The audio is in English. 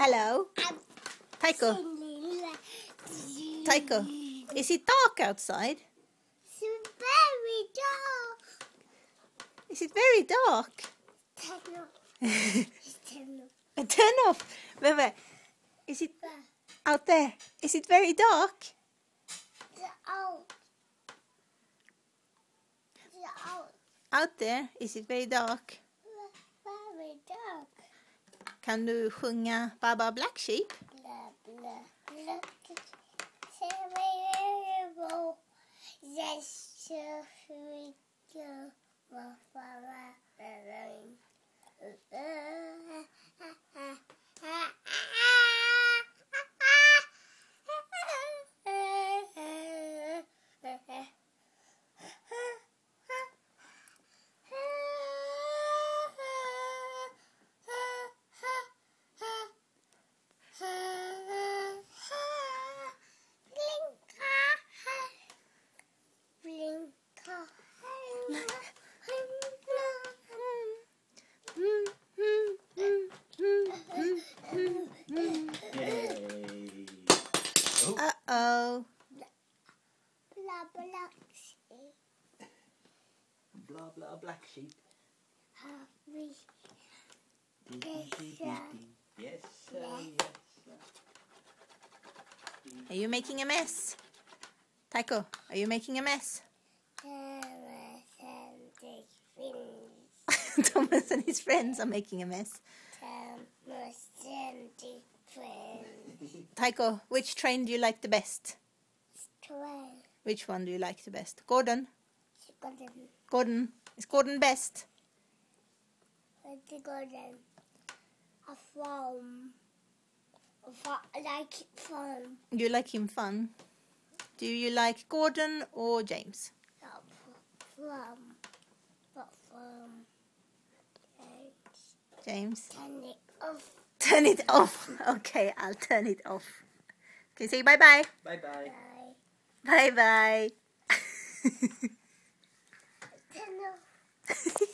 Hello. Tycho. Tycho. Is it dark outside? It's very dark. Is it very dark? Turn off. Turn off. Wait. Is it out there? Is it very dark? It's out. It's out. Out there? Is it very dark? Very dark. Kan du sjunga Baba Black Sheep? Blah, blah, blah. Yes, we go. Uh-oh. Blah, black sheep. Blah, blah, black sheep. Yes, sir. Are you making a mess? Tycho, are you making a mess? Thomas and his friends are making a mess. Thomas and his friends. Tycho, which train do you like the best? Train. Which one do you like the best? Gordon? Gordon. Gordon. Is Gordon best? Gordon. A farm. I like it fun. You like him fun? Do you like Gordon or James? Farm. James. Turn it off. Turn it off. Okay, I'll turn it off. Okay, say bye-bye. Bye. Bye-bye. Turn off.